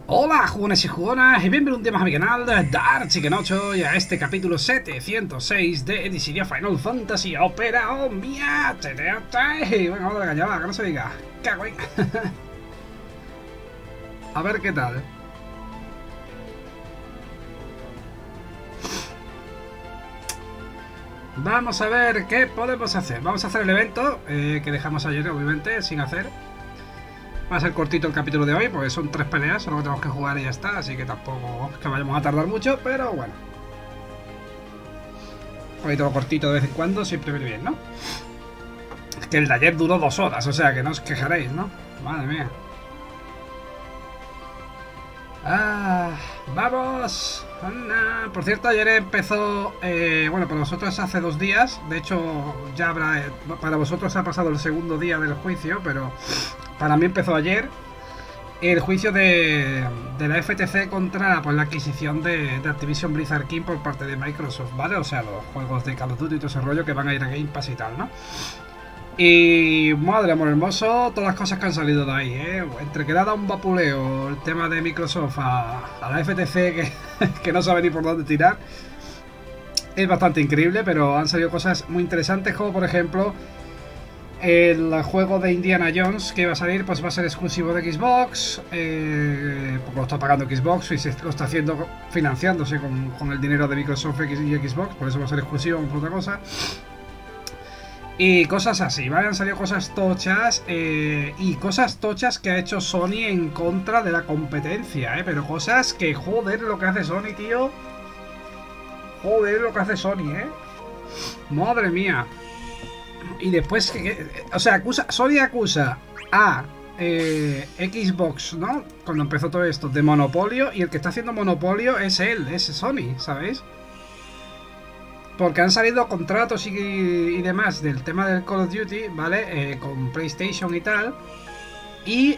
Hola jugones y jugonas y bienvenidos un día más a mi canal Dark Chicken 8 y a este capítulo 706 de Dissidia Final Fantasy Opera Omnia. Venga, vamos a la cañada, que no se diga. Cago en. A ver qué tal. Vamos a ver qué podemos hacer. Vamos a hacer el evento que dejamos ayer, obviamente, sin hacer. Va a ser cortito el capítulo de hoy, porque son 3 peleas, solo que tenemos que jugar y ya está, así que tampoco es que vayamos a tardar mucho, pero bueno. Un poquito cortito de vez en cuando siempre viene bien, ¿no? Es que el de ayer duró 2 horas, o sea que no os quejaréis, ¿no? Madre mía. ¡Vamos! ¡Anda! Por cierto, ayer empezó, bueno, para vosotros hace 2 días, de hecho ya habrá, para vosotros ha pasado el segundo día del juicio, pero para mí empezó ayer el juicio de la FTC contra pues, la adquisición de Activision Blizzard King por parte de Microsoft, ¿vale? O sea, los juegos de Call of Duty y todo ese rollo que van a ir a Game Pass y tal, ¿no? Y madre amor hermoso, todas las cosas que han salido de ahí, entre que le ha dado un vapuleo el tema de Microsoft a la FTC que no sabe ni por dónde tirar. Es bastante increíble, pero han salido cosas muy interesantes, como por ejemplo el juego de Indiana Jones que va a salir, pues va a ser exclusivo de Xbox, porque lo está pagando Xbox y lo está haciendo financiándose con el dinero de Microsoft y Xbox, por eso va a ser exclusivo, por otra cosa. Y cosas así, ¿vale? Han salido cosas tochas y cosas tochas que ha hecho Sony en contra de la competencia, pero cosas que joder lo que hace Sony, tío. Joder lo que hace Sony, madre mía. Y después, o sea, Sony acusa a Xbox, ¿no? Cuando empezó todo esto, de monopolio, y el que está haciendo monopolio es él, es Sony, ¿sabéis? Porque han salido contratos y demás del tema del Call of Duty, ¿vale? Con PlayStation y tal. Y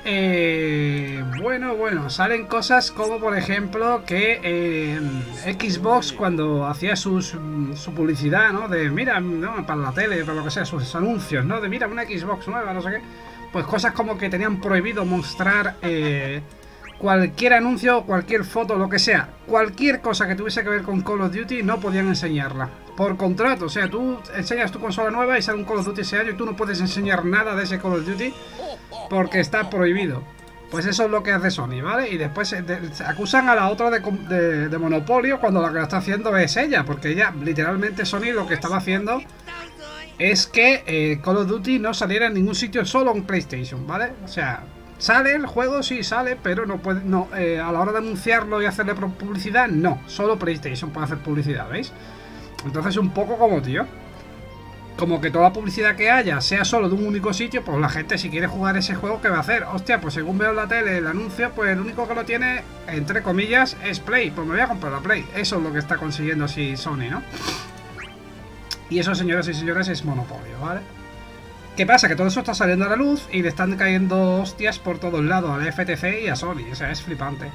bueno, salen cosas como por ejemplo que Xbox cuando hacía su publicidad, ¿no? De mira, ¿no? Para la tele, para lo que sea, sus anuncios, ¿no? De mira, una Xbox nueva, no sé qué. Pues cosas como que tenían prohibido mostrar cualquier anuncio, cualquier foto, lo que sea, cualquier cosa que tuviese que ver con Call of Duty no podían enseñarla. Por contrato, o sea, tú enseñas tu consola nueva y sale un Call of Duty ese año y tú no puedes enseñar nada de ese Call of Duty porque está prohibido. Pues eso es lo que hace Sony, ¿vale? Y después acusan a la otra de monopolio cuando la que lo está haciendo es ella, porque ella, literalmente Sony lo que estaba haciendo es que Call of Duty no saliera en ningún sitio, solo en PlayStation, ¿vale? O sea, sale el juego, sí sale, pero no puede, a la hora de anunciarlo y hacerle publicidad, no, solo PlayStation puede hacer publicidad, ¿veis? Entonces un poco como, tío, como que toda la publicidad que haya sea solo de un único sitio, pues la gente si quiere jugar ese juego, ¿qué va a hacer? Hostia, pues según veo en la tele el anuncio, pues el único que lo tiene, entre comillas, es Play, pues me voy a comprar la Play. Eso es lo que está consiguiendo así Sony, ¿no? Y eso, señoras y señores, es monopolio, ¿vale? ¿Qué pasa? Que todo eso está saliendo a la luz y le están cayendo hostias por todos lados a la FTC y a Sony, o sea, es flipante.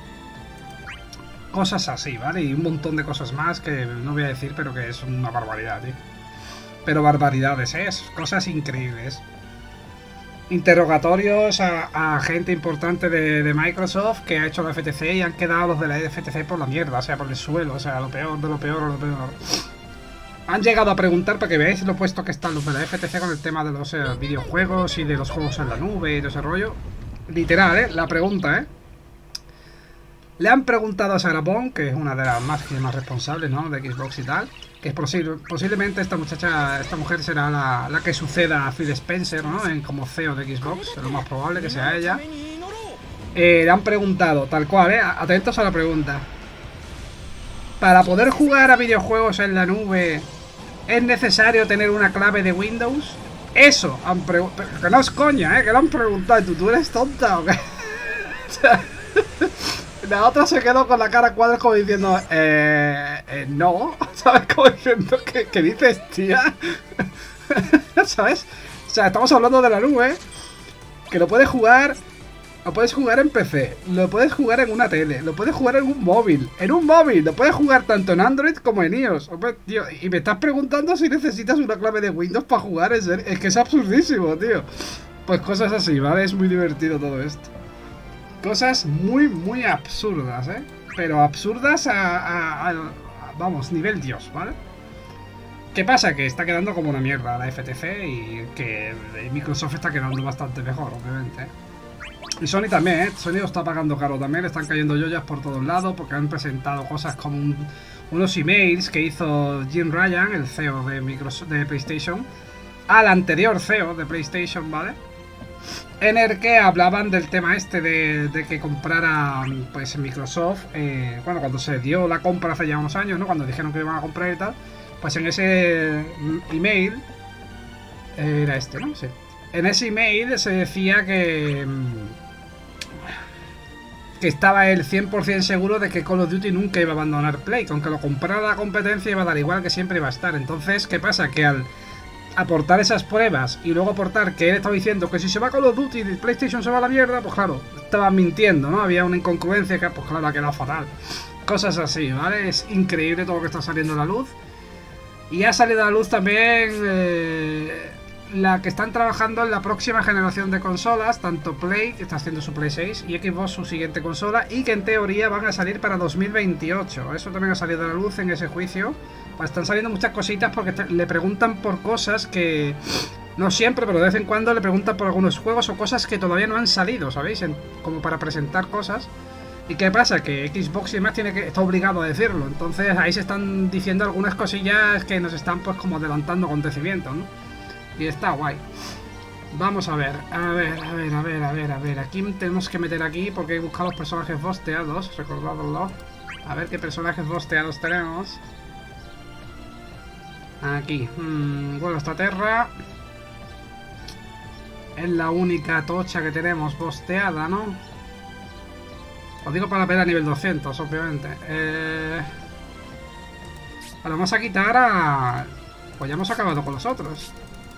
Cosas así, ¿vale? Y un montón de cosas más que no voy a decir, pero que es una barbaridad, tío. Pero barbaridades, cosas increíbles. Interrogatorios a gente importante de Microsoft que ha hecho la FTC y han quedado los de la FTC por la mierda, o sea, por el suelo, o sea, lo peor de lo peor, lo peor. Han llegado a preguntar, para que veáis lo puesto que están los de la FTC con el tema de los videojuegos y de los juegos en la nube y todo ese rollo. Literal, la pregunta, Le han preguntado a Sarah Bond, que es una de las más responsables, ¿no? De Xbox y tal, que es posiblemente esta mujer será la que suceda a Phil Spencer, ¿no? Como CEO de Xbox, es lo más probable que sea ella. Le han preguntado, tal cual, atentos a la pregunta. Para poder jugar a videojuegos en la nube, ¿es necesario tener una clave de Windows? Eso, han preguntado. Que no es coña, que lo han preguntado. ¿Tú eres tonta o qué? O sea, la otra se quedó con la cara cuadra como diciendo, no, ¿sabes? Como diciendo, ¿qué dices, tía? ¿Sabes? O sea, estamos hablando de la nube, que lo puedes jugar en PC, lo puedes jugar en una tele, lo puedes jugar en un móvil, lo puedes jugar tanto en Android como en iOS. Hombre, tío, y me estás preguntando si necesitas una clave de Windows para jugar, es que es absurdísimo, tío. Pues cosas así, ¿vale? Es muy divertido todo esto. Cosas muy absurdas, ¿eh? Pero absurdas vamos, nivel Dios, ¿vale? ¿Qué pasa? Que está quedando como una mierda la FTC y que Microsoft está quedando bastante mejor, obviamente. Y Sony también, ¿eh? Sony lo está pagando caro también, le están cayendo joyas por todos lados porque han presentado cosas como unos emails que hizo Jim Ryan, el CEO de PlayStation, al anterior CEO de PlayStation, ¿vale? En el que hablaban del tema este de que comprara pues Microsoft, bueno, cuando se dio la compra hace ya unos años, ¿no? Cuando dijeron que iban a comprar y tal, pues en ese email, era este, ¿no? Sí. En ese email se decía que estaba el 100% seguro de que Call of Duty nunca iba a abandonar Play, que aunque lo comprara la competencia iba a dar igual, que siempre iba a estar. Entonces, ¿qué pasa? Que al aportar esas pruebas y luego aportar que él estaba diciendo que si se va Call of Duty y PlayStation se va a la mierda, pues claro, estaba mintiendo, ¿no? Había una incongruencia que, pues claro, ha quedado fatal. Cosas así, ¿vale? Es increíble todo lo que está saliendo a la luz. Y ha salido a la luz también la que están trabajando en la próxima generación de consolas, tanto Play, que está haciendo su Play 6, y Xbox su siguiente consola, y que en teoría van a salir para 2028. Eso también ha salido a la luz en ese juicio. Pues están saliendo muchas cositas porque le preguntan por cosas que... No siempre, pero de vez en cuando le preguntan por algunos juegos o cosas que todavía no han salido, ¿sabéis? Como para presentar cosas. ¿Y qué pasa? Que Xbox y demás está obligado a decirlo. Entonces ahí se están diciendo algunas cosillas que nos están pues como adelantando acontecimientos, ¿no? Y está guay. Vamos a ver, a ver. Aquí tenemos que meter aquí porque he buscado los personajes bosteados, recordadlo. A ver qué personajes bosteados tenemos. Aquí, bueno, esta Terra es la única tocha que tenemos bosteada, ¿no? Os digo para ver a nivel 200, obviamente. Vamos a quitar a... Pues ya hemos acabado con los otros.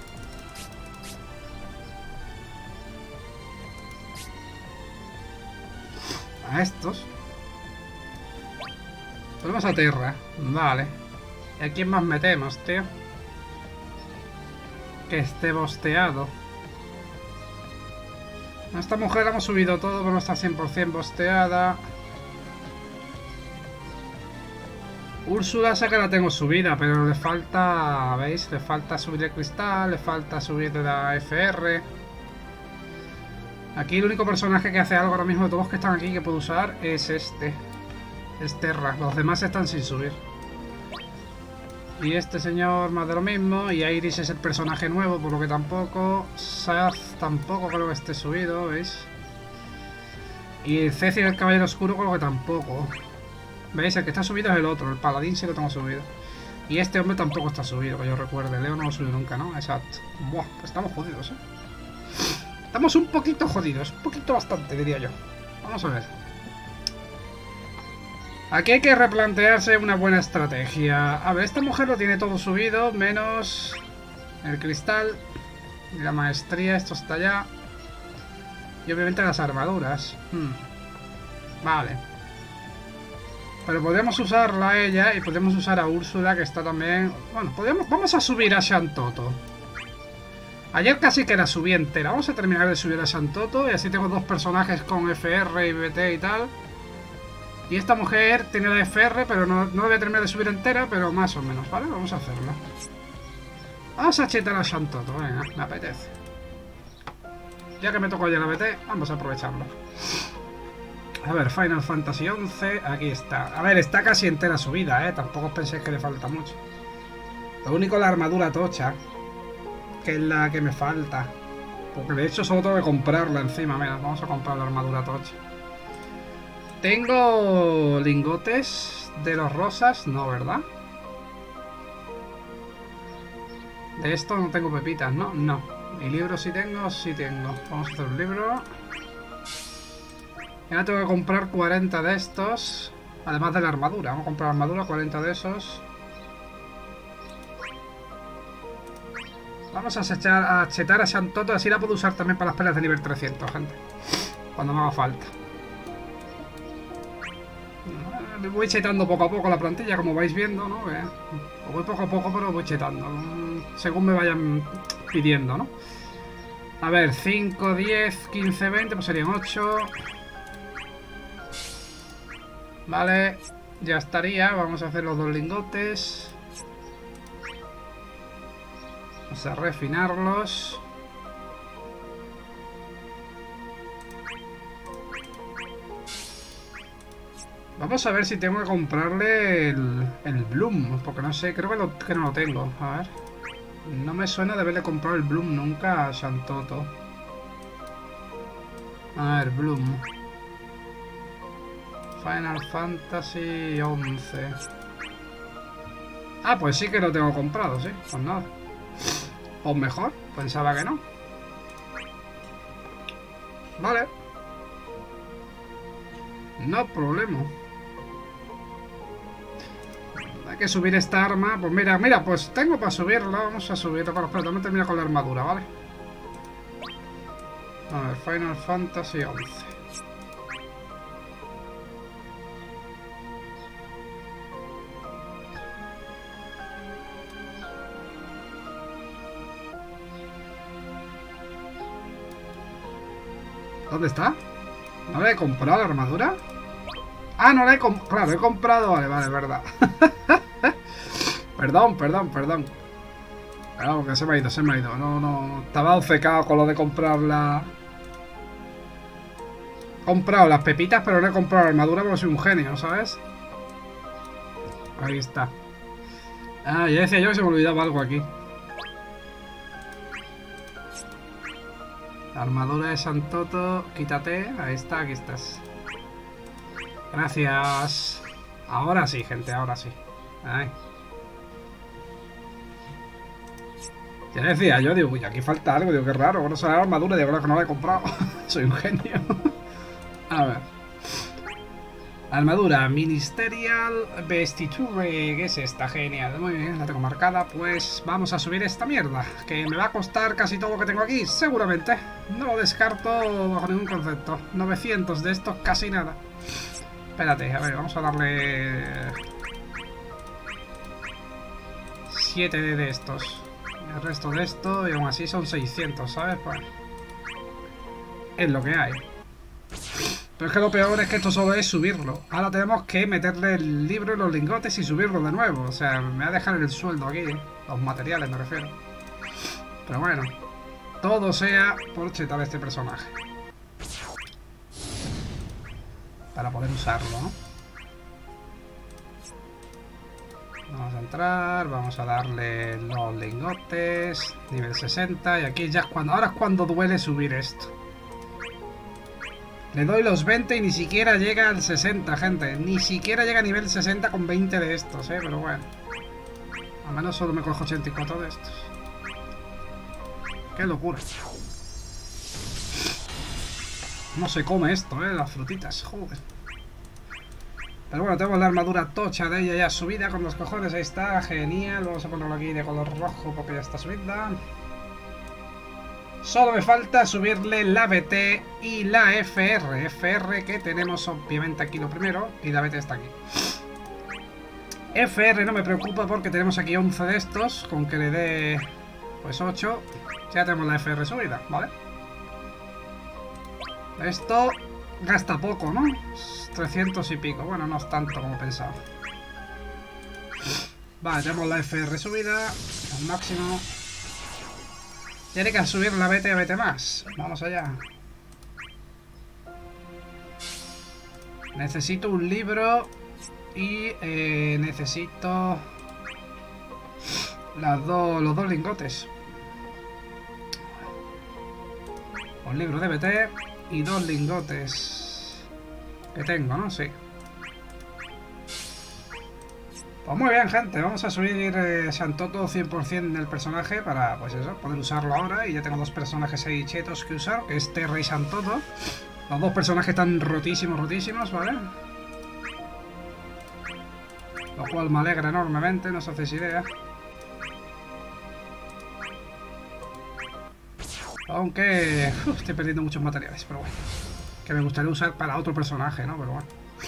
A estos. Ponemos a Terra. Vale. ¿Y a quién más metemos, tío? Que esté bosteado. A esta mujer la hemos subido todo, pero no está 100% bosteada. Úrsula sé que la tengo subida, pero le falta... ¿Veis? Le falta subir el cristal, le falta subir de la FR. Aquí el único personaje que hace algo ahora mismo de todos los que están aquí que puedo usar es este. Es Terra. Los demás están sin subir. Y este señor más de lo mismo. Y Iris es el personaje nuevo, por lo que tampoco. Saz tampoco creo que esté subido, ¿veis? Y el Cecil, el Caballero Oscuro, creo que tampoco. ¿Veis? El que está subido es el otro. El Paladín sí lo tengo subido. Y este hombre tampoco está subido, que yo recuerde. Leo no lo subió nunca, ¿no? Exacto. Buah, pues estamos jodidos, ¿eh? Estamos un poquito jodidos. Un poquito bastante, diría yo. Vamos a ver. Aquí hay que replantearse una buena estrategia. A ver, esta mujer lo tiene todo subido, menos el cristal y la maestría. Esto está allá. Y obviamente las armaduras. Vale. Pero podemos usarla a ella y podemos usar a Úrsula, que está también... Bueno, vamos a subir a Shantoto. Ayer casi que la subí entera. Vamos a terminar de subir a Shantoto y así tengo dos personajes con FR y BT y tal. Y esta mujer tiene la FR, pero no la voy a terminar de subir entera, pero más o menos, ¿vale? Vamos a hacerlo. Vamos a chetar a Shantoto, venga, me apetece. Ya que me tocó ya la BT, vamos a aprovecharlo. A ver, Final Fantasy XI, aquí está. A ver, está casi entera subida, ¿eh? Tampoco os penséis que le falta mucho. Lo único la armadura tocha, que es la que me falta. Porque de hecho solo tengo que comprarla encima, mira, vamos a comprar la armadura tocha. Tengo lingotes de los rosas, no, ¿verdad? De esto no tengo pepitas, ¿no? No. ¿Y libros sí tengo? Sí tengo. Vamos a hacer un libro. Y ahora tengo que comprar 40 de estos. Además de la armadura. Vamos a comprar armadura, 40 de esos. Vamos a chetar a Shantoto. Así la puedo usar también para las peleas de nivel 300, gente. Cuando me haga falta. Voy chetando poco a poco la plantilla, como vais viendo, ¿no? Voy poco a poco, pero voy chetando. Según me vayan pidiendo, ¿no? A ver, 5, 10, 15, 20, pues serían 8. Vale, ya estaría. Vamos a hacer los 2 lingotes. Vamos a refinarlos. Vamos a ver si tengo que comprarle el Bloom, porque no sé, creo que no lo tengo. A ver. No me suena de haberle comprado el Bloom nunca a Shantoto. A ver, Bloom. Final Fantasy 11. Ah, pues sí que lo tengo comprado, sí. Pues nada. Pues mejor, pensaba que no. Vale. No problema. Hay que subir esta arma. Pues mira, pues tengo para subirla. Vamos a subirla. Pero también termina con la armadura, ¿vale? A ver, Final Fantasy 11. ¿Dónde está? ¿No le he comprado la armadura? Ah, no la he comprado. Claro, he comprado. Vale, verdad. Perdón. Claro, que se me ha ido. No. Estaba obcecado con lo de comprar la... He comprado las pepitas, pero no he comprado la armadura porque soy un genio, ¿sabes? Ahí está. Ah, ya decía yo que se me olvidaba algo aquí. La armadura de Shantoto, quítate. Ahí está, aquí estás. Gracias. Ahora sí, gente, ahora sí. Ay. Ya decía yo, digo, uy, aquí falta algo, digo, qué raro, bueno, sale la armadura, digo, que no la he comprado. Soy un genio. A ver. Armadura Ministerial Vestiture, ¿qué es esta? Genial, muy bien, la tengo marcada. Pues vamos a subir esta mierda, que me va a costar casi todo lo que tengo aquí, seguramente. No lo descarto bajo ningún concepto. 900 de estos, casi nada. Espérate, a ver, vamos a darle 7 de estos. El resto de esto, y aún así son 600, ¿sabes? Pues es lo que hay. Pero es que lo peor es que esto solo es subirlo. Ahora tenemos que meterle el libro y los lingotes y subirlo de nuevo. O sea, me va a dejar el sueldo aquí, ¿eh? Los materiales me refiero. Pero bueno, todo sea por chetar a este personaje. Para poder usarlo, ¿no? Vamos a entrar, vamos a darle los lingotes, nivel 60, y aquí ya es cuando, ahora es cuando duele subir esto. Le doy los 20 y ni siquiera llega al 60, gente. Ni siquiera llega a nivel 60 con 20 de estos, pero bueno. Al menos solo me cojo 84 de estos. ¡Qué locura! No se come esto, las frutitas, joder. Pero bueno, tenemos la armadura tocha de ella ya subida con los cojones, ahí está, genial. Vamos a ponerlo aquí de color rojo porque ya está subida. Solo me falta subirle la BT y la FR. FR que tenemos obviamente aquí lo primero y la BT está aquí. FR no me preocupa porque tenemos aquí 11 de estos, con que le dé pues 8. Ya tenemos la FR subida, ¿vale? Esto gasta poco, ¿no? 300 y pico. Bueno, no es tanto como pensaba. Vale, tenemos la FR subida al máximo. Tiene que subir la BT a BT más. Vamos allá. Necesito un libro y necesito los dos lingotes. Un libro de BT y 2 lingotes que tengo, ¿no? Sí. Pues muy bien, gente, vamos a subir Shantoto 100% del personaje para, pues eso, poder usarlo ahora. Y ya tengo 2 personajes ahí chetos que usar, que es Terra y Shantoto. Los 2 personajes están rotísimos, ¿vale? Lo cual me alegra enormemente, no os hacéis idea. Aunque estoy perdiendo muchos materiales, pero bueno. Que me gustaría usar para otro personaje, ¿no? Pero bueno.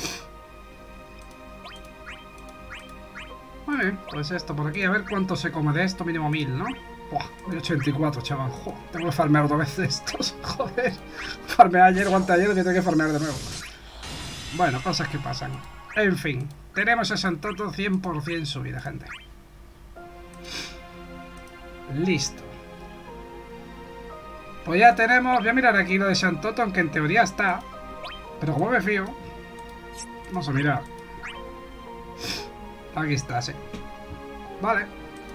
Muy bien, pues esto por aquí. A ver cuánto se come de esto. Mínimo 1000, ¿no? Buah, 1084, chaval. Joder, tengo que farmear otra vez de estos. Joder. Farmeé ayer o anteayer y tengo que farmear de nuevo. Bueno, cosas que pasan. En fin, tenemos a Shantoto 100% subida, gente. Listo. Pues ya tenemos... Voy a mirar aquí lo de Shantoto, aunque en teoría está. Pero como me fío... Vamos a mirar. Aquí está, sí. Vale.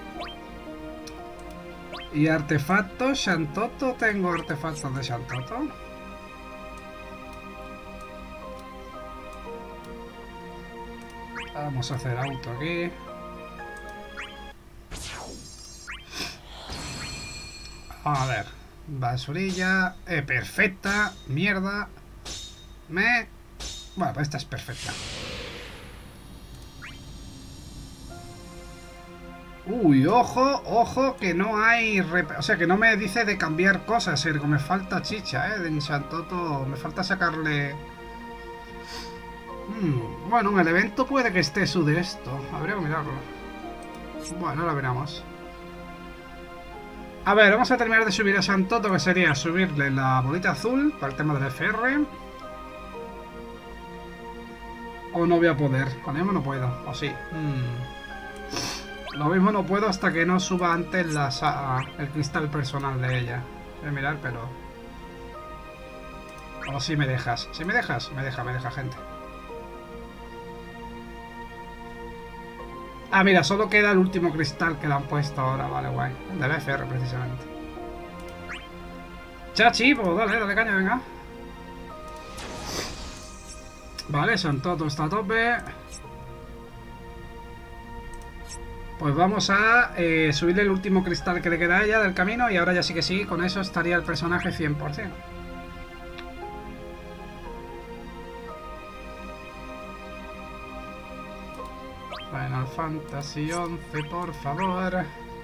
Y artefactos, Shantoto. Tengo artefactos de Shantoto. Vamos a hacer auto aquí. A ver. Basurilla. Perfecta. Mierda. Bueno, pues esta es perfecta. Uy, ojo, ojo, que no hay... O sea, que no me dice de cambiar cosas, Ergo. Me falta chicha, de Shantoto. Me falta sacarle... Bueno, en el evento puede que esté su de esto. Habría que mirarlo. Bueno, lo veremos. A ver, vamos a terminar de subir a Shantoto, que sería subirle la bolita azul para el tema del FR. O no voy a poder. Con mismo no puedo. O sí. Lo mismo no puedo hasta que no suba antes el cristal personal de ella. Voy a mirar, pero... O si me dejas. Si me dejas, me deja, gente. Ah, mira, solo queda el último cristal que le han puesto ahora. Vale, guay. Del FR, precisamente. Chachi, pues dale caña, venga. Vale, Shantoto está a tope. Pues vamos a subirle el último cristal que le queda a ella del camino. Y ahora ya sí que sí, con eso estaría el personaje 100%. Final Fantasy 11, por favor.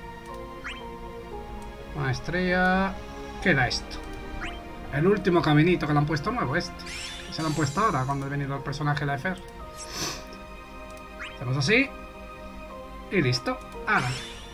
Maestría. Queda esto. El último caminito que le han puesto nuevo, este. Se lo han puesto ahora, cuando ha venido el personaje de la FR. Hacemos así. Y listo. Ahora.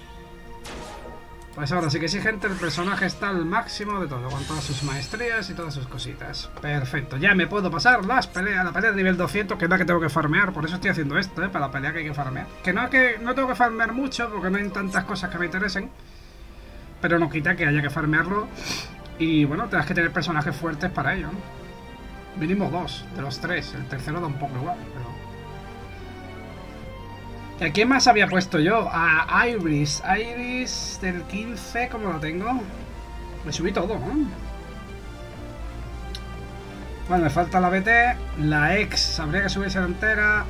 Pues ahora sí que sí, gente, el personaje está al máximo de todo, con todas sus maestrías y todas sus cositas. Perfecto, ya me puedo pasar la pelea de nivel 200, que es la que tengo que farmear. Por eso estoy haciendo esto, para la pelea que hay que farmear. Que no tengo que farmear mucho, porque no hay tantas cosas que me interesen. Pero no quita que haya que farmearlo. Y bueno, tendrás que tener personajes fuertes para ello, ¿no? Mínimo 2 de los 3. El tercero da un poco igual, pero... ¿A quién más había puesto yo? A Iris. Iris del 15, ¿cómo lo tengo? Me subí todo, ¿no? Bueno, me falta la BT. La X, habría que subirse la entera.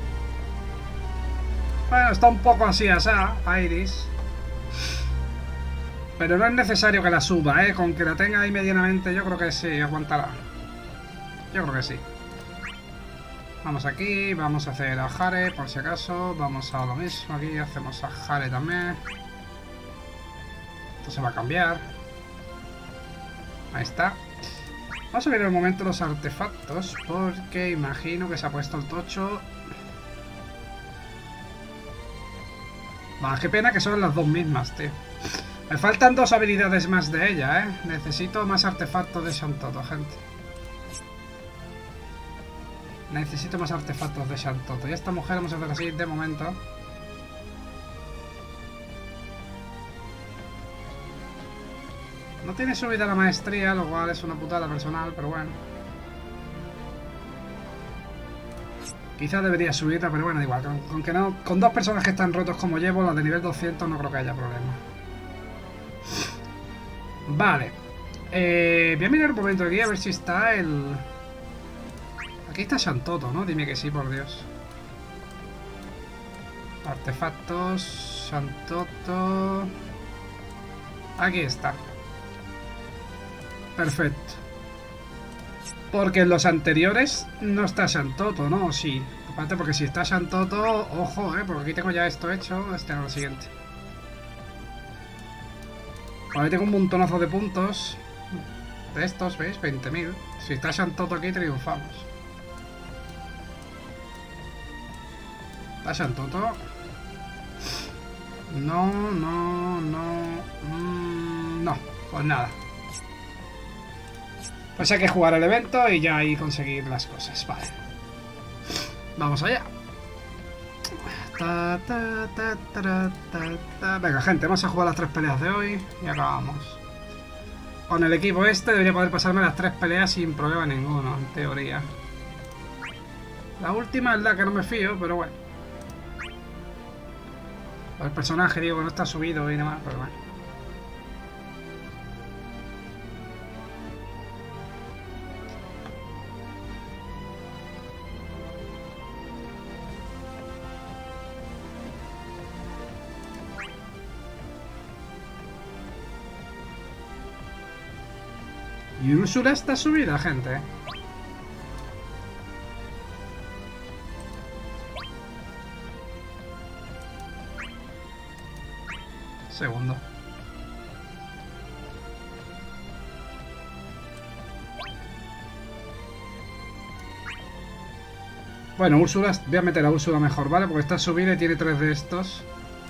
Bueno, está un poco así, asá, Iris. Pero no es necesario que la suba, ¿eh? Con que la tenga ahí medianamente, yo creo que sí, aguantará. Yo creo que sí. Vamos aquí, vamos a hacer a Jare, por si acaso. Vamos a lo mismo aquí, hacemos a Jare también. Esto se va a cambiar. Ahí está. Vamos a ver un momento los artefactos, porque imagino que se ha puesto el tocho. Va, qué pena que son las dos mismas, tío. Me faltan 2 habilidades más de ella, ¿eh? Necesito más artefactos de Shantoto, gente. Necesito más artefactos de Shantoto. Y a esta mujer vamos a hacer así de momento. No tiene subida la maestría, lo cual es una putada personal, pero bueno. Quizás debería subirla, pero bueno, da igual. Con que no, con 2 personajes tan rotos como llevo, la de nivel 200, no creo que haya problema. Vale. Voy a mirar un momento aquí a ver si está el... Aquí está Shantoto, ¿no? Dime que sí, por Dios. Artefactos... Shantoto... Aquí está. Perfecto. Porque en los anteriores no está Shantoto, ¿no? Sí. Aparte, porque si está Shantoto, ojo, porque aquí tengo ya esto hecho. Este es lo siguiente. Ahí tengo un montonazo de puntos. De estos, ¿veis? 20.000. Si está Shantoto aquí, triunfamos. ¿Está Shantoto? No. No, pues nada. Pues hay que jugar el evento y ya ahí conseguir las cosas. Vale. Vamos allá. Venga, gente, vamos a jugar las 3 peleas de hoy y acabamos. Con el equipo este debería poder pasarme las 3 peleas sin problema ninguno, en teoría. La última es la que no me fío, pero bueno. El personaje, digo, no está subido y demás, pero bueno. Y Úrsula está subida, gente. Segundo. Bueno, Úrsula, voy a meter a Úrsula mejor, ¿vale? Porque está subida y tiene 3 de estos.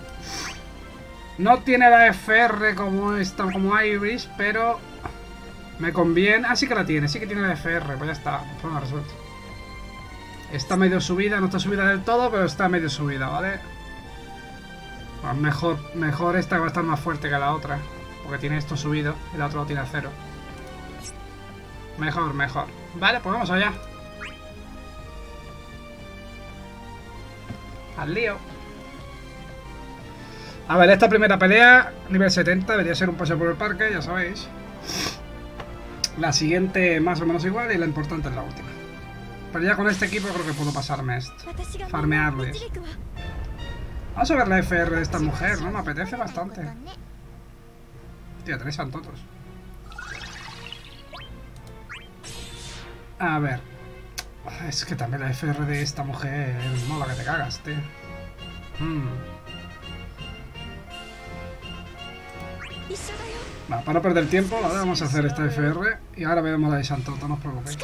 No tiene la FR como esta, como Iris, pero me conviene. Ah, sí que la tiene, sí que tiene la FR, pues ya está, problema resuelto. Está medio subida, no está subida del todo, pero está medio subida, ¿vale? Pues mejor esta que va a estar más fuerte que la otra, porque tiene esto subido y la otra lo tiene a 0. Mejor. Vale, pues vamos allá. Al lío. A ver, esta primera pelea, nivel 70, debería ser un paseo por el parque, ya sabéis. La siguiente más o menos igual y la importante es la última. Pero ya con este equipo creo que puedo pasarme esto. Farmearles. Vamos a ver la FR de esta mujer, ¿no? Me apetece bastante. Hostia, 3 santotos. A ver. Es que también la FR de esta mujer mola que te cagas, tío. Va, para no perder tiempo, ahora vamos a hacer esta FR y ahora veremos la de Santoto, no os preocupéis.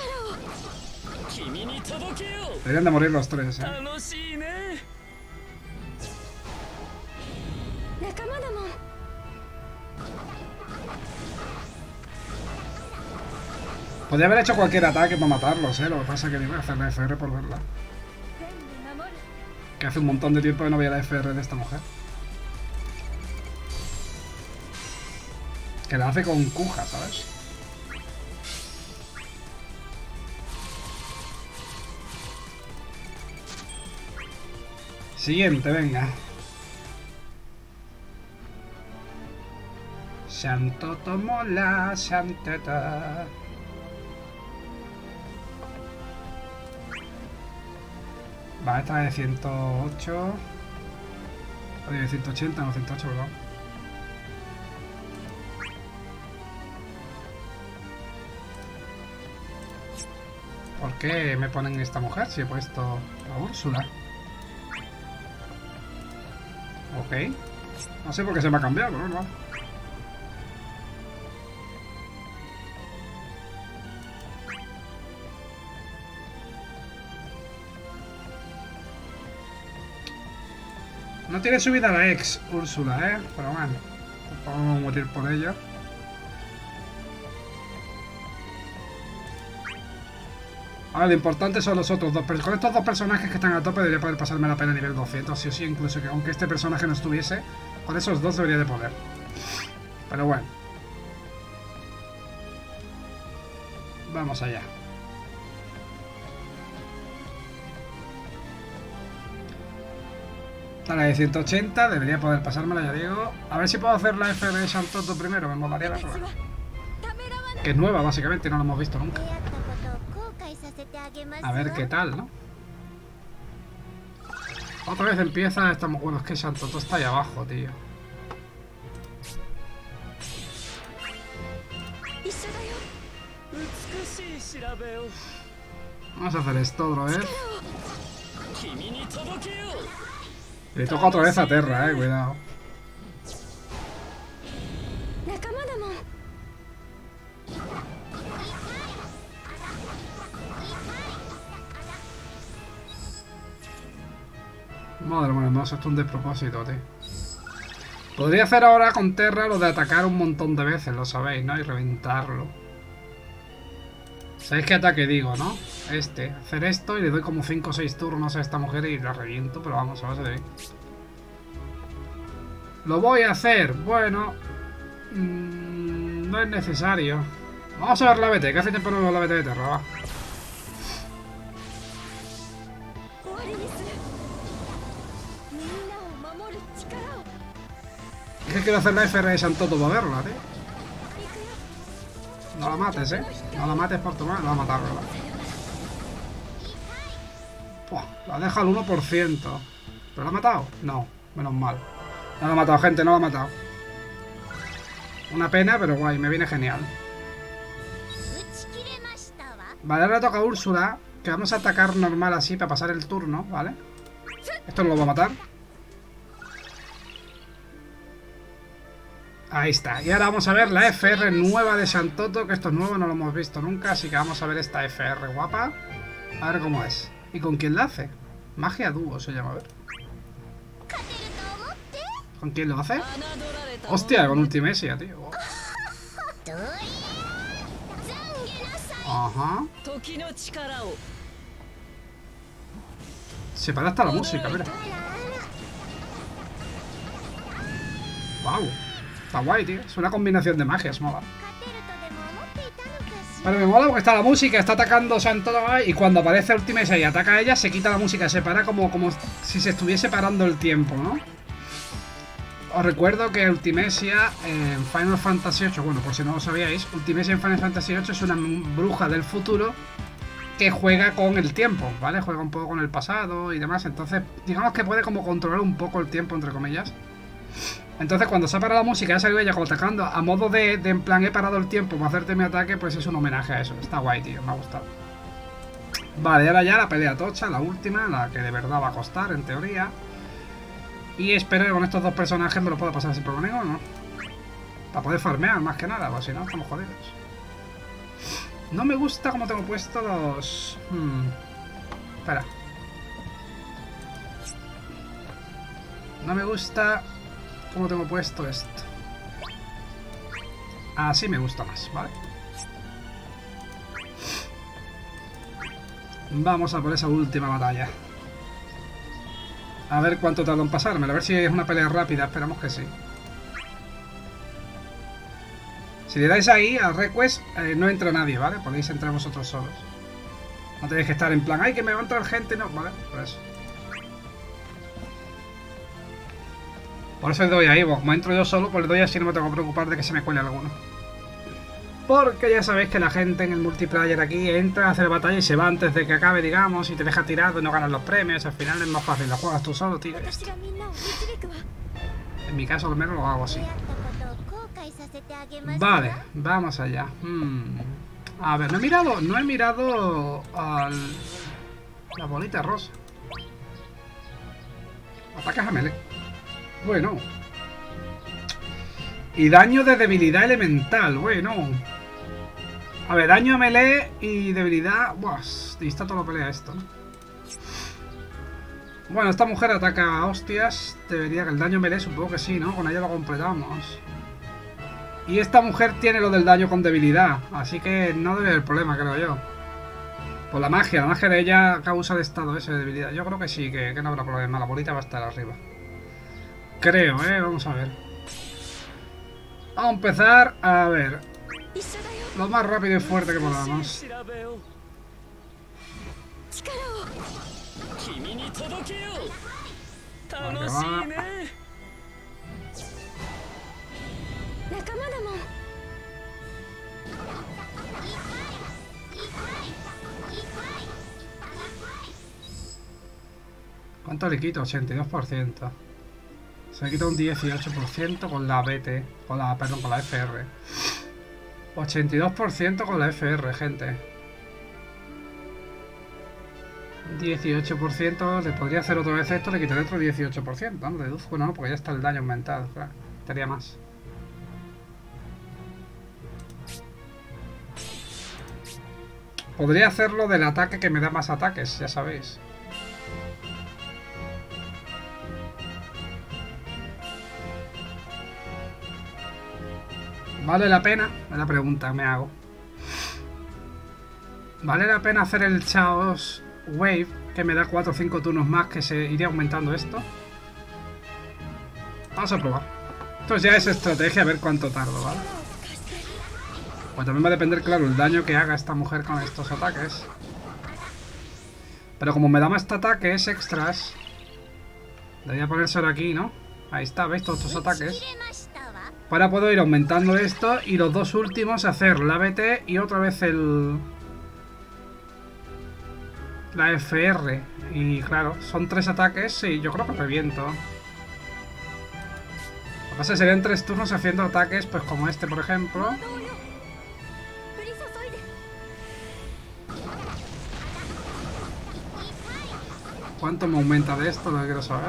Deberían de morir los 3, Podría haber hecho cualquier ataque para matarlos, lo que pasa es que no voy a hacer la FR por verla. Que hace un montón de tiempo que no veía la FR de esta mujer. Que la hace con Kuja, ¿sabes? Siguiente, venga. Santoto mola, Santota. Va, esta es de 108. O de 180, no 108, perdón. ¿Por qué me ponen esta mujer si he puesto a Úrsula? Ok. No sé por qué se me ha cambiado, pero no. No tiene subida la ex Úrsula, pero bueno. Vamos a morir por ello. Ahora lo importante son los otros dos. Pero con estos dos personajes que están a tope debería poder pasarme la pena a nivel 200, sí o sí, incluso que aunque este personaje no estuviese, con esos dos debería de poder. Pero bueno. Vamos allá. A la de 180 debería poder pasármela, ya digo. A ver si puedo hacer la F de Santoto primero, me molaría verla. Que es nueva, básicamente, no la hemos visto nunca. A ver qué tal, ¿no? Otra vez empieza esta... Bueno, es que Santoto está ahí abajo, tío. Vamos a hacer esto otra vez. Le toca otra vez a Terra, cuidado. Madre mía, no, esto es un despropósito, tío. Podría hacer ahora con Terra lo de atacar un montón de veces, lo sabéis, ¿no? Y reventarlo. ¿Sabéis qué ataque digo, no? hacer esto y le doy como 5 o 6 turnos a esta mujer y la reviento, pero vamos, a base de... Lo voy a hacer, bueno... no es necesario. Vamos a ver la BT, que hace tiempo no veo la BT de Terra, va. Es que quiero hacer la FR de Santoto para verla, tío. No la mates, no la mates por tomar, la va a matar, ¿verdad? Puah, la deja al 1%. ¿Pero la ha matado? No, menos mal. No la ha matado, gente, no la ha matado. Una pena, pero guay, me viene genial. Vale, ahora toca a Úrsula, que vamos a atacar normal así para pasar el turno, ¿vale? Esto no lo va a matar. Ahí está. Y ahora vamos a ver la FR nueva de Santoto, que esto es nuevo, no lo hemos visto nunca, así que vamos a ver esta FR guapa. A ver cómo es. ¿Y con quién la hace? Magia dúo se llama, a ver. ¿Con quién lo hace? Hostia, con Ultimesia, tío. Ajá. Se para hasta la música, mira. Wow. Está guay, tío. Es una combinación de magias, mola. Pero me mola porque está la música, está atacando Santoto y cuando aparece Ultimesia y ataca a ella, se quita la música, se para como si se estuviese parando el tiempo, ¿no? Os recuerdo que Ultimesia en Final Fantasy VIII, bueno, por si no lo sabíais, Ultimesia en Final Fantasy VIII es una bruja del futuro que juega con el tiempo, ¿vale? Juega un poco con el pasado y demás, entonces digamos que puede como controlar un poco el tiempo, entre comillas. Entonces cuando se ha parado la música, ha salido ella como atacando a modo de en plan he parado el tiempo para hacerte mi ataque, pues es un homenaje a eso. Está guay, tío, me ha gustado. Vale, ahora ya la pelea tocha, la última, la que de verdad va a costar, en teoría. Y espero que con estos dos personajes me lo pueda pasar sin problema, ¿no? Para poder farmear, más que nada, pues si no, estamos jodidos. No me gusta cómo tengo puesto los... Espera. No me gusta cómo tengo puesto esto. Así me gusta más, ¿vale? Vamos a por esa última batalla. A ver cuánto tarda en pasármelo. A ver si es una pelea rápida. Esperamos que sí. Si le dais ahí a Request, no entra nadie, ¿vale? Podéis entrar vosotros solos. No tenéis que estar en plan, ¡ay, que me va a entrar gente! No, ¿vale? Por eso. Por eso le doy ahí, como entro yo solo, pues le doy así, no me tengo que preocupar de que se me cuele alguno. Porque ya sabéis que la gente en el multiplayer aquí entra a hacer batalla y se va antes de que acabe, digamos, y te deja tirado y no ganas los premios. Al final es más fácil, la juegas tú solo, tío. En mi caso al menos lo hago así. Vale, vamos allá. A ver, no he mirado la bolita rosa. Atacas a melee. Bueno. Y daño de debilidad elemental, bueno. A ver, daño a melee y debilidad... Buah, está toda la pelea esto, ¿no? Bueno, esta mujer ataca a hostias. Debería que el daño melee, supongo que sí, ¿no? Con ella lo completamos. Y esta mujer tiene lo del daño con debilidad. Así que no debe haber problema, creo yo. Pues la magia de ella causa el estado ese de debilidad. Yo creo que sí, que no habrá problema. La bolita va a estar arriba. Creo, vamos a ver. Vamos a empezar a ver. Lo más rápido y fuerte que podamos. Vale, va. ¿Cuánto le quito? 82%. Se le quita un 18% con la BT. Perdón, con la FR. 82% con la FR, gente. 18%. Le podría hacer otra vez esto, le quitaré otro 18%. ¿No? Deduzco, no, porque ya está el daño aumentado. Claro, estaría más. Podría hacerlo del ataque que me da más ataques, ya sabéis. ¿Vale la pena? Es la pregunta que me hago. Vale la pena hacer el Chaos Wave, que me da 4 o 5 turnos más, que se iría aumentando esto. Vamos a probar. Esto ya es estrategia, a ver cuánto tardo, ¿vale? Pues también va a depender, claro, el daño que haga esta mujer con estos ataques. Pero como me da más ataques extras, debería ponérselo aquí, ¿no? Ahí está, ¿veis? Todos estos ataques. Ahora puedo ir aumentando esto y los dos últimos hacer la BT y otra vez la FR. Y claro, son 3 ataques, sí, yo creo que reviento. Lo que pasa es que serían 3 turnos haciendo ataques, pues como este, por ejemplo. ¿Cuánto me aumenta de esto? Lo que quiero saber.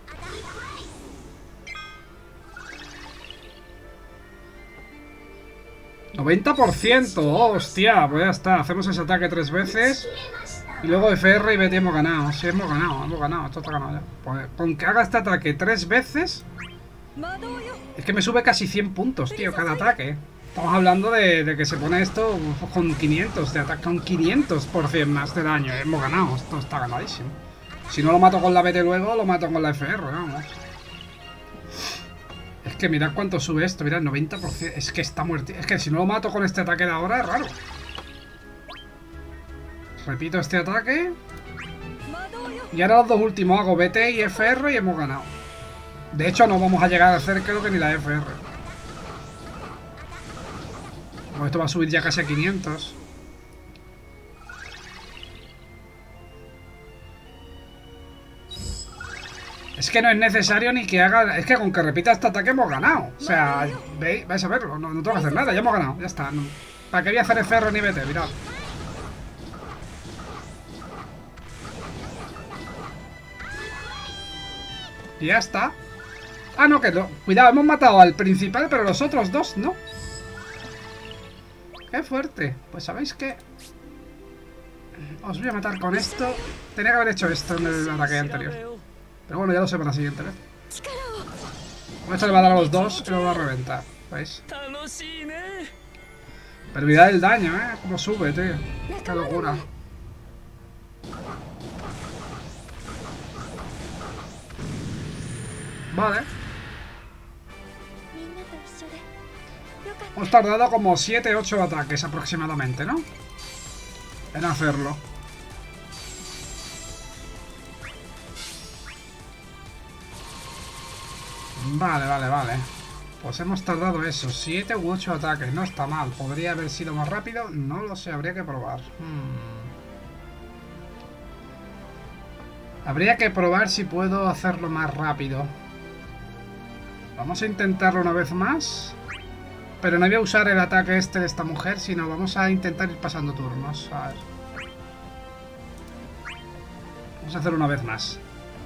¡90%! ¡Oh, hostia! Pues ya está. Hacemos ese ataque 3 veces. Y luego FR y BT hemos ganado. Sí, hemos ganado. Esto está ganado ya. Pues con que haga este ataque 3 veces... Es que me sube casi 100 puntos, tío, cada ataque. Estamos hablando de que se pone esto con 500 de ataque, con 500% más de daño. Hemos ganado, esto está ganadísimo. Si no lo mato con la BT luego, lo mato con la FR, vamos. Es que mirad cuánto sube esto, mirad, 90%. Es que está muerto. Es que si no lo mato con este ataque de ahora, es raro. Repito este ataque. Y ahora los dos últimos hago BT y FR y hemos ganado. De hecho, no vamos a llegar a hacer creo que ni la FR. Pues esto va a subir ya casi a 500. Es que no es necesario ni que haga... Es que con que repita este ataque hemos ganado. O sea, veis, vais a verlo. No tengo que hacer nada, ya hemos ganado. Ya está. No. ¿Para qué voy a hacer FR ni BT? Mirad. Y ya está. Ah, no, que no. Cuidado, hemos matado al principal, pero los otros dos no. Qué fuerte. Pues sabéis que... Os voy a matar con esto. Tenía que haber hecho esto en el ataque anterior. Pero bueno, ya lo sé para la siguiente vez. Con esto le va a dar a los dos y lo va a reventar. ¿Veis? Pero mirad el daño, ¿eh? Cómo sube, tío. Qué locura. Vale. Hemos tardado como 7-8 ataques aproximadamente, ¿no? En hacerlo. Vale. Pues hemos tardado eso, 7 u 8 ataques. No está mal. ¿Podría haber sido más rápido? No lo sé, habría que probar. Habría que probar si puedo hacerlo más rápido. Vamos a intentarlo una vez más. Pero no voy a usar el ataque este de esta mujer, sino vamos a intentar ir pasando turnos. A ver. Vamos a hacerlo una vez más.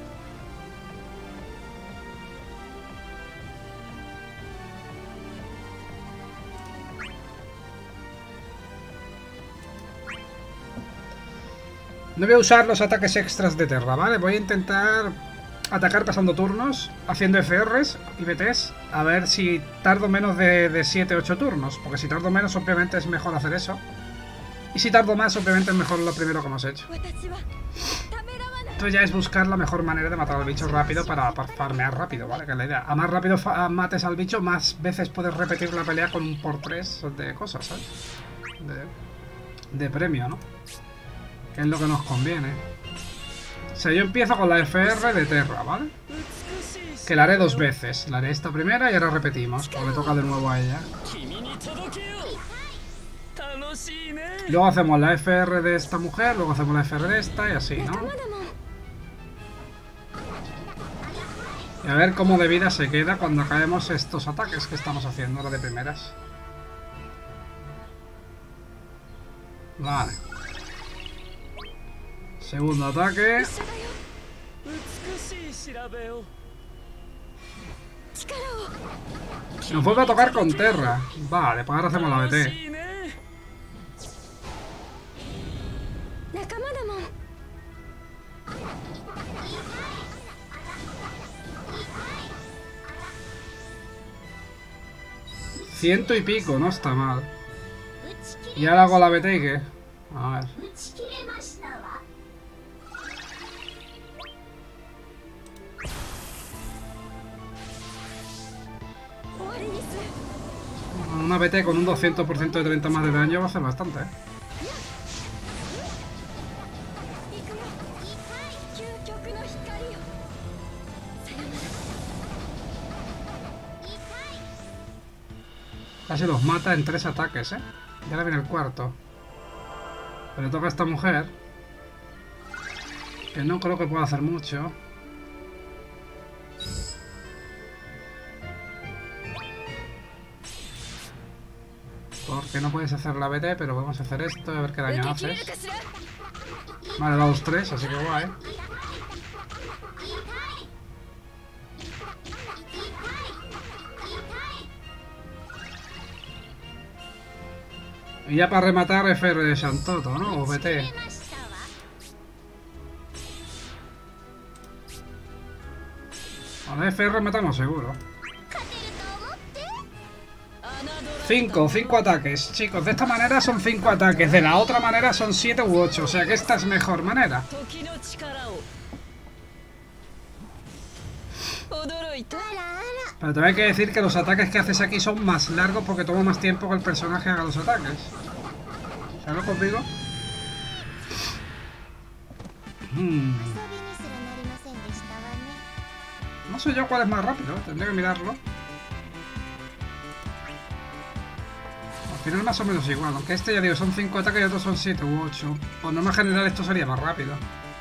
No voy a usar los ataques extras de Terra, ¿vale? Voy a intentar atacar pasando turnos, haciendo FRs y BTs, a ver si tardo menos de 7-8 turnos, porque si tardo menos obviamente es mejor hacer eso. Y si tardo más obviamente es mejor lo primero que hemos hecho. Esto ya es buscar la mejor manera de matar al bicho rápido para farmear rápido, ¿vale? Que es la idea. A más rápido mates al bicho, más veces puedes repetir la pelea con un por 3 de cosas, ¿sabes? De premio, ¿no? Que es lo que nos conviene. O sea, yo empiezo con la FR de Terra, ¿vale? Que la haré 2 veces. La haré esta primera y ahora repetimos, porque le toca de nuevo a ella. Luego hacemos la FR de esta mujer, luego hacemos la FR de esta y así, ¿no? Y a ver cómo de vida se queda cuando acabemos estos ataques que estamos haciendo ahora de primeras. Vale. Segundo ataque. Nos vuelve a tocar con Terra. Vale, pues ahora hacemos la BT. Ciento y pico, no está mal. Y ahora hago la BT y ¿qué? A ver. Una BT con un 200% de 30 más de daño va a hacer bastante, ¿eh? Casi los mata en 3 ataques, ¿eh? Ya le viene el cuarto. Pero le toca a esta mujer, que no creo que pueda hacer mucho. Porque no puedes hacer la BT, pero podemos hacer esto, a ver qué daño haces. Vale, da 2-3, así que guay. Y ya para rematar FR de Shantoto, ¿no? O BT. Con FR matamos seguro. 5 ataques, chicos. De esta manera son 5 ataques. De la otra manera son 7 u 8. O sea que esta es mejor manera. Pero también hay que decir que los ataques que haces aquí son más largos porque toma más tiempo que el personaje haga los ataques. ¿Sabes lo que os digo? No sé yo cuál es más rápido, tendría que mirarlo. Al final más o menos igual, aunque este ya digo son 5 ataques y otros son 7 u 8. Por norma general esto sería más rápido.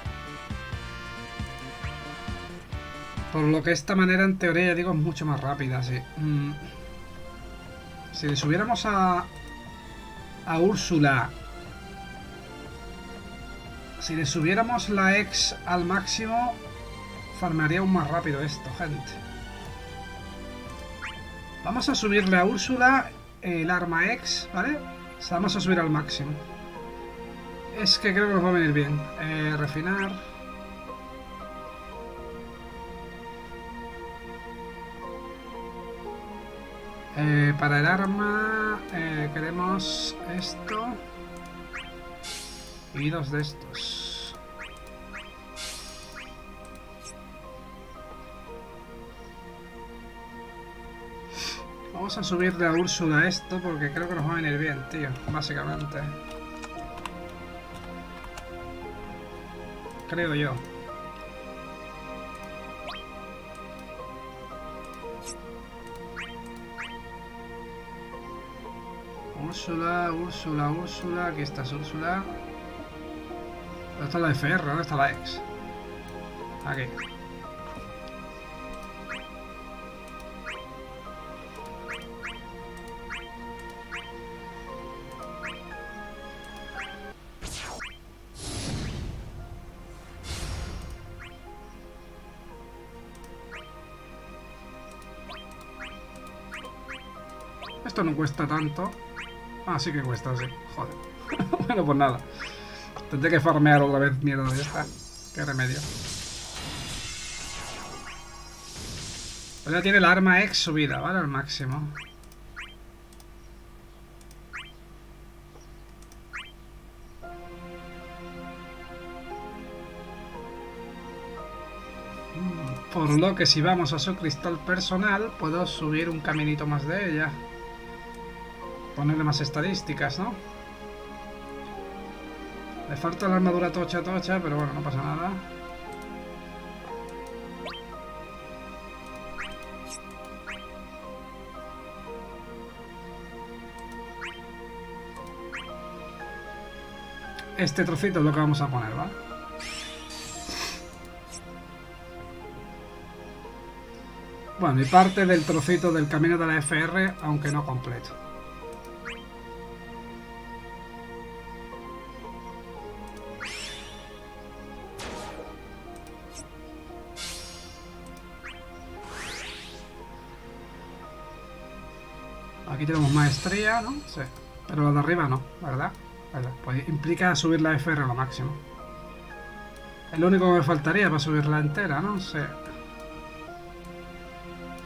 Por lo que esta manera en teoría ya digo es mucho más rápida, sí. Si le subiéramos a Úrsula, si le subiéramos la X al máximo, farmaría aún más rápido esto, gente. Vamos a subirle a Úrsula el arma X, ¿vale? O sea, vamos a subir al máximo. Es que creo que nos va a venir bien. Refinar. Para el arma queremos esto y 2 de estos. Vamos a subirle a Úrsula esto porque creo que nos va a venir bien, tío, básicamente. Creo yo. Úrsula, aquí está Úrsula. ¿Dónde está la FR? ¿Dónde está la X? Aquí. Esto no cuesta tanto. Ah, sí que cuesta, sí. Joder. Bueno, pues nada. Tendré que farmear otra vez mierda de esta. Qué remedio. Pues ya tiene la arma X subida, ¿vale? Al máximo. Por lo que si vamos a su cristal personal, puedo subir un caminito más de ella. Ponerle más estadísticas, ¿no? Le falta la armadura tocha, pero bueno, no pasa nada. Este trocito es lo que vamos a poner, ¿vale? Bueno, y parte del trocito del camino de la FR, aunque no completo. Aquí tenemos maestría, ¿no? Sí. Pero la de arriba no, ¿verdad? Pues implica subir la FR a lo máximo. Es lo único que me faltaría para subirla entera, ¿no? Sí.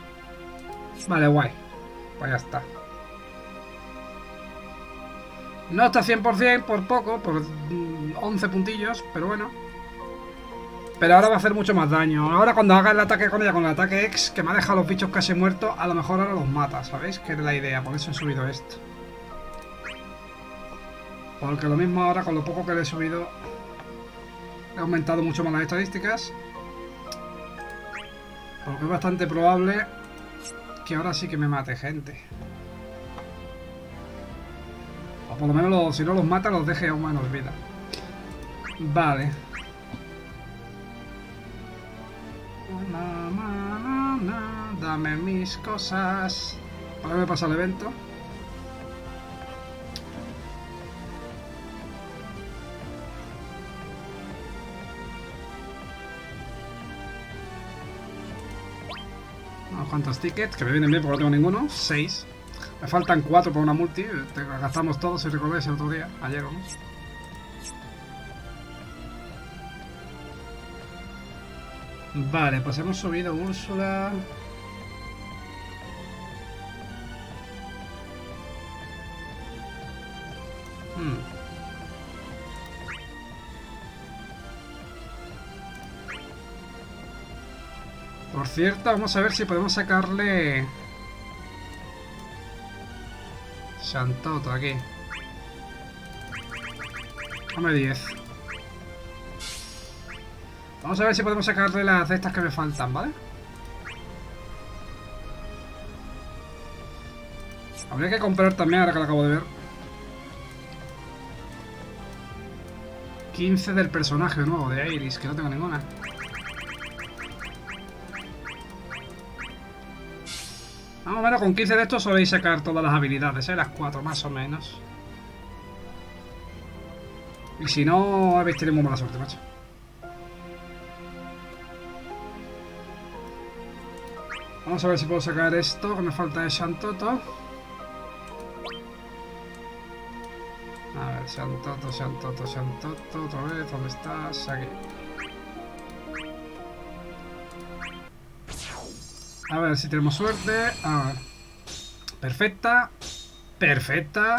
Vale, guay. Pues ya está. No está 100% por poco, por 11 puntillos, pero bueno. Pero ahora va a hacer mucho más daño. Ahora cuando haga el ataque con ella, con el ataque X, que me ha dejado los bichos casi muertos, a lo mejor ahora los mata, ¿sabéis? Que es la idea, por eso he subido esto. Porque lo mismo ahora con lo poco que le he subido, he aumentado mucho más las estadísticas. Porque es bastante probable que ahora sí que me mate gente. O por lo menos si no los mata, los deje aún menos vida. Vale. Dame mis cosas. Ahora me pasa el evento. Unos cuantos tickets que me vienen bien porque no tengo ninguno. 6. Me faltan 4 para una multi. Gastamos todos, si recordáis, el otro día. Ayer, vamos. Vale, pues hemos subido Úrsula. Por cierto, vamos a ver si podemos sacarle Shantoto aquí. Dame 10. Vamos a ver si podemos sacarle las de estas que me faltan, ¿vale? Habría que comprar también, ahora que lo acabo de ver, 15 del personaje nuevo de Iris, que no tengo ninguna. Más o menos con 15 de estos soléis sacar todas las habilidades, ¿eh? Las 4 más o menos. Y si no, habéis tenido muy mala suerte, macho. Vamos a ver si puedo sacar esto, que me falta de Shantoto. A ver, Shantoto, Shantoto, Shantoto, otra vez, ¿dónde estás? Aquí. A ver si tenemos suerte. A ver. Perfecta. Perfecta.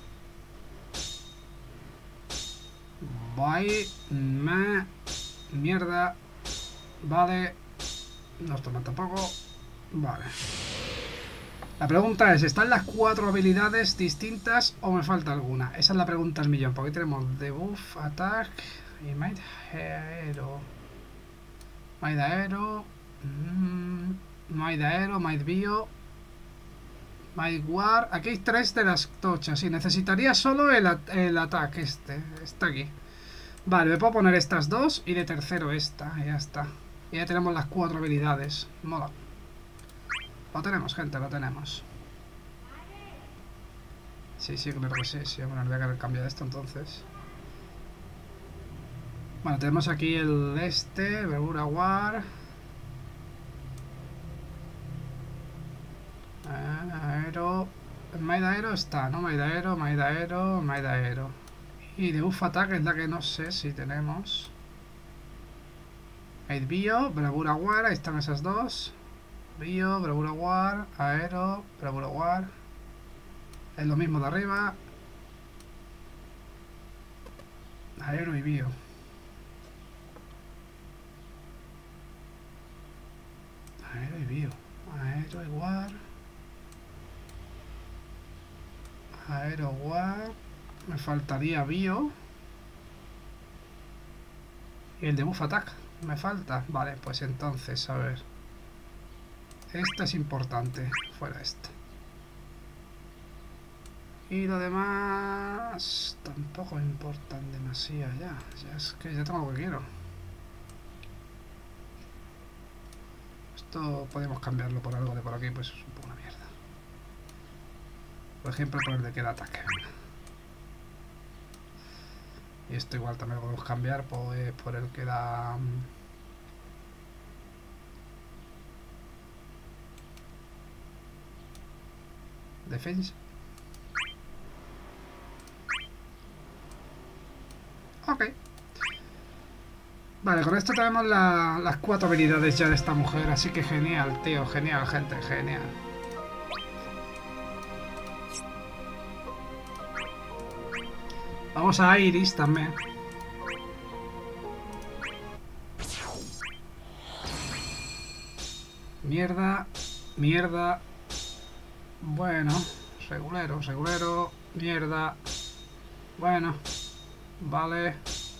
Voy. Mierda. Vale. No os toma tampoco. Vale. La pregunta es, ¿están las 4 habilidades distintas o me falta alguna? Esa es la pregunta del millón. Porque aquí tenemos Debuff, Attack y Might Hero. Might Hero. Might Aero, Might Bio, Might War. Aquí hay 3 de las tochas. Sí, necesitaría solo el ataque este. Está aquí. Vale, me puedo poner estas 2 y de tercero esta. Y ya está. Y ya tenemos las 4 habilidades. Mola. Lo tenemos, gente, lo tenemos. Sí, claro que sí. Sí, bueno, voy a cambiar esto entonces. Bueno, tenemos aquí el Bravura War. Aero. Might Aero está, ¿no? Might Aero, Might Aero, Might Aero. Y de Buff Attack es la que no sé si tenemos. Might Bio, Bravura War, ahí están esas 2. Bio, Bravura War, Aero, Bravura War. Es lo mismo de arriba. Aero y Bio. Aero y Bio. Aero y War. Aero War. Me faltaría Bio. Y el de Buff Attack. Me falta. Vale, pues entonces, a ver. Esta es importante. Fuera esta. Y lo demás tampoco me importan demasiado ya. Ya es que ya tengo lo que quiero. Esto podemos cambiarlo por algo de por aquí, pues es un poco una mierda. Por ejemplo, por el de que da ataque. Y esto igual también lo podemos cambiar por el que da... defensa. Ok. Vale, con esto tenemos las 4 habilidades ya de esta mujer, así que genial, tío, genial, gente, genial. Vamos a Iris también. Mierda. Mierda. Bueno. Regulero, regulero. Mierda. Bueno. Vale.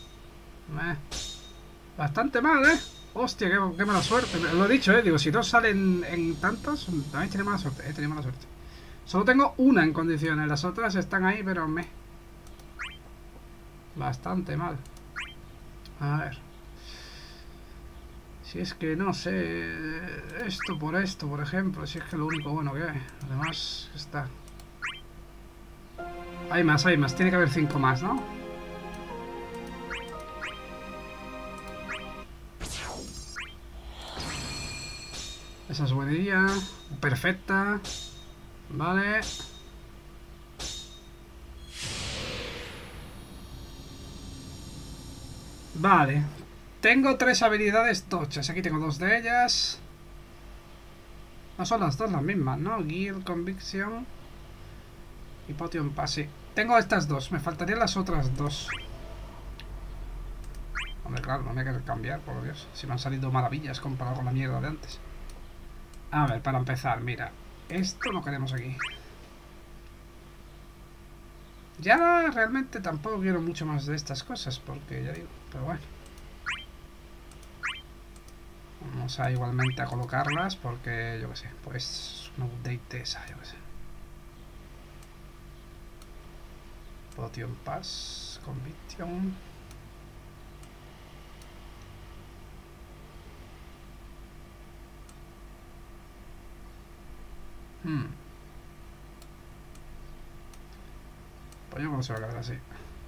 Bastante mal, ¿eh? Hostia, qué mala suerte. Lo he dicho, digo, si dos salen en tantos, también tiene mala suerte, tiene mala suerte. Solo tengo una en condiciones, las otras están ahí, pero bastante mal. A ver. Si es que no sé... Esto, por ejemplo, si es que lo único bueno que hay. Además, está... Hay más, tiene que haber 5 más, ¿no? Esa es buenilla. Perfecta. Vale. Vale. Tengo 3 habilidades tochas. Aquí tengo 2 de ellas. No son las dos las mismas, ¿no? Gear, Conviction y Potion Pass, sí. Tengo estas dos. Me faltarían las otras 2. Hombre, claro, no me hay que cambiar, por Dios. Si me han salido maravillas comparado con la mierda de antes. A ver, para empezar, mira. Esto lo queremos aquí. Ya realmente tampoco quiero mucho más de estas cosas, porque ya digo, pero bueno. Vamos a igualmente a colocarlas, porque yo qué sé, pues un update de esa, yo qué sé. Potion Pass, Conviction. Pues yo creo que se va a quedar así.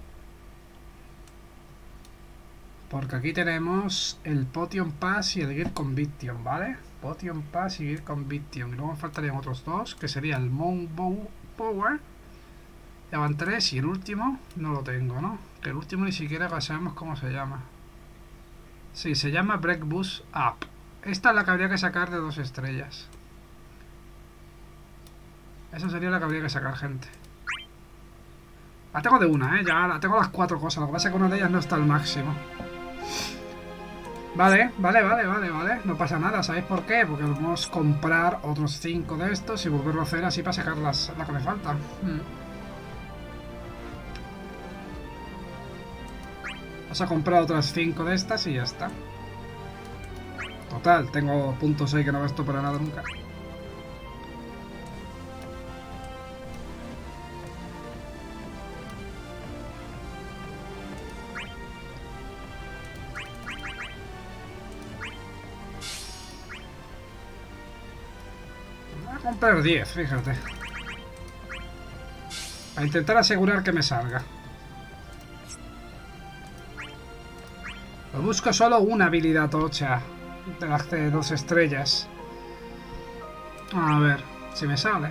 Porque aquí tenemos el Potion Pass y el Gear Conviction, ¿vale? Potion Pass y Gear Conviction. Y luego me faltarían otros dos, que sería el Moonbow Power. Ya van 3 y el último no lo tengo, ¿no? Que el último ni siquiera sabemos cómo se llama. Sí, se llama Break Boost Up. Esta es la que habría que sacar de 2 estrellas. Esa sería la que habría que sacar, gente. La tengo de una, ya la tengo las 4 cosas. Lo que pasa es que una de ellas no está al máximo. Vale. No pasa nada, ¿sabéis por qué? Porque vamos a comprar otros 5 de estos y volverlo a hacer así para sacar la que me falta. Vamos a comprar otras 5 de estas y ya está. Total, tengo puntos ahí que no gasto para nada nunca. Voy a comprar 10, fíjate. Para intentar asegurar que me salga. Busco solo una habilidad tocha de las de 2 estrellas. A ver si me sale.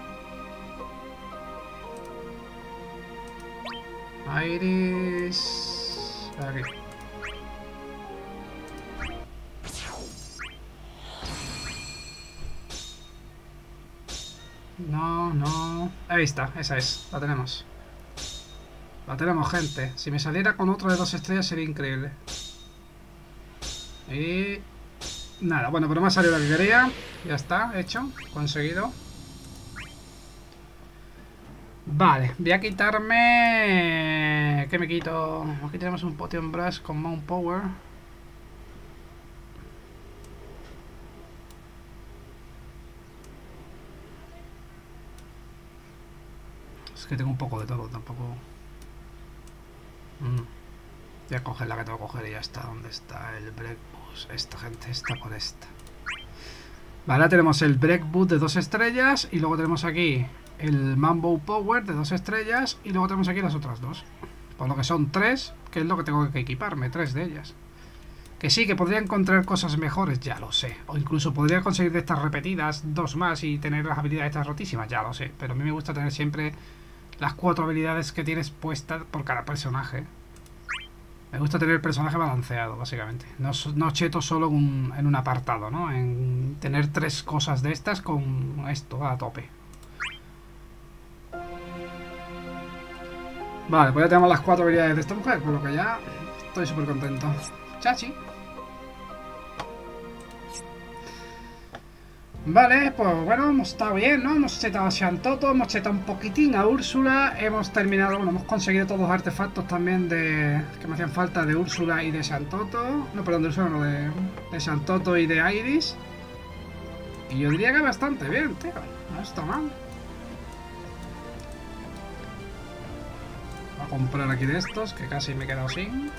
Iris... Aquí. No. Ahí está, esa es. La tenemos. La tenemos, gente. Si me saliera con otro de 2 estrellas sería increíble. Y... nada, bueno, pero me ha salido la que quería. Ya está, hecho, conseguido. Vale, voy a quitarme... ¿qué me quito? Aquí tenemos un Potion Brush con Mount Power. Es que tengo un poco de todo, tampoco... Voy a coger la que tengo que coger y ya está. ¿Dónde está el Break Boost? Esta, gente, esta por esta. Vale, ahora tenemos el Break Boost de 2 estrellas. Y luego tenemos aquí el Mambo Power de 2 estrellas. Y luego tenemos aquí las otras 2. Por lo que son 3, que es lo que tengo que equiparme. 3 de ellas. Que sí, que podría encontrar cosas mejores, ya lo sé. O incluso podría conseguir de estas repetidas 2 más y tener las habilidades estas rotísimas, ya lo sé. Pero a mí me gusta tener siempre las 4 habilidades que tienes puestas por cada personaje. Me gusta tener el personaje balanceado, básicamente. No cheto solo en un apartado, ¿no? En tener 3 cosas de estas con esto a tope. Vale, pues ya tenemos las 4 habilidades de esta mujer, por lo que ya estoy súper contento. Chachi. Vale, pues bueno, hemos estado bien, ¿no? Hemos chetado a Shantoto, hemos chetado un poquitín a Úrsula, hemos terminado, bueno, hemos conseguido todos los artefactos también de que me hacían falta de Úrsula y de Shantoto. No, perdón, de Úrsula, no, de Shantoto y de Iris. Y yo diría que bastante bien, tío. No está mal. Voy a comprar aquí de estos, que casi me he quedado sin.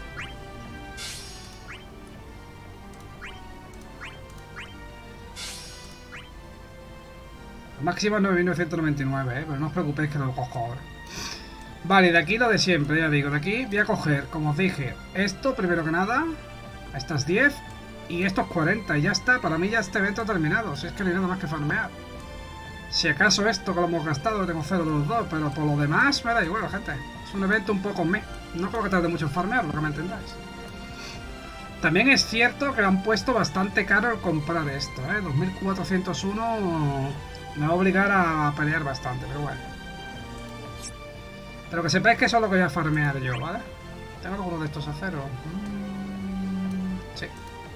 El máximo es 9.999, pero no os preocupéis que lo cojo ahora. Vale, de aquí lo de siempre, ya digo. De aquí voy a coger, como os dije, esto primero que nada. A estas 10 y estos 40. Y ya está, para mí ya este evento ha terminado. Si es que no hay nada más que farmear. Si acaso esto que lo hemos gastado, tengo 0 de los dos. Pero por lo demás me da igual, gente. Es un evento un poco meh. No creo que tarde mucho en farmear, lo que me entendáis. También es cierto que lo han puesto bastante caro al comprar esto, ¿eh? 2401 me va a obligar a pelear bastante, pero bueno. Pero que sepáis que eso es lo que voy a farmear yo, ¿vale? ¿Tengo alguno de estos a cero? Sí.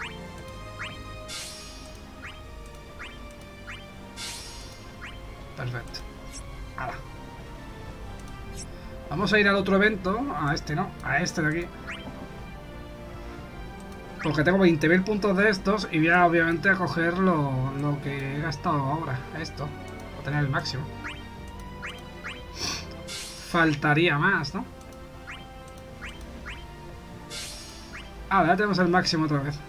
Perfecto. Ahora. Vamos a ir al otro evento. A este no, a este de aquí. Porque tengo 20.000 puntos de estos y voy a obviamente a coger lo que he gastado ahora. Esto. Para tener el máximo. Faltaría más, ¿no? Ah, ya tenemos el máximo otra vez.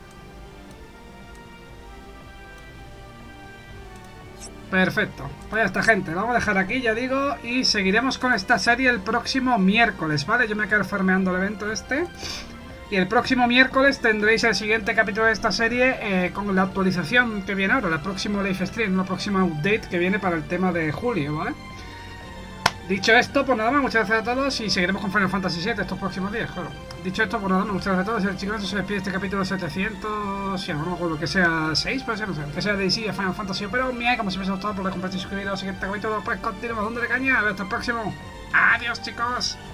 Perfecto. Pues ya está, gente. Lo vamos a dejar aquí, ya digo. Y seguiremos con esta serie el próximo miércoles, ¿vale? Yo me quedo farmeando el evento este. Y el próximo miércoles tendréis el siguiente capítulo de esta serie con la actualización que viene ahora, el próximo live stream, la próxima update que viene para el tema de julio, ¿vale? Dicho esto, pues nada más, muchas gracias a todos y seguiremos con Final Fantasy VII estos próximos días, claro. Dicho esto, pues nada más, muchas gracias a todos. El chicos se despide este capítulo 700, si no me acuerdo que sea 6, puede ser, no sé, que sea de DC de Final Fantasy, pero mía, como siempre, os ha gustado por compartir y suscribiros al siguiente capítulo, pues continuamos dándole caña, hasta el próximo. Adiós, chicos.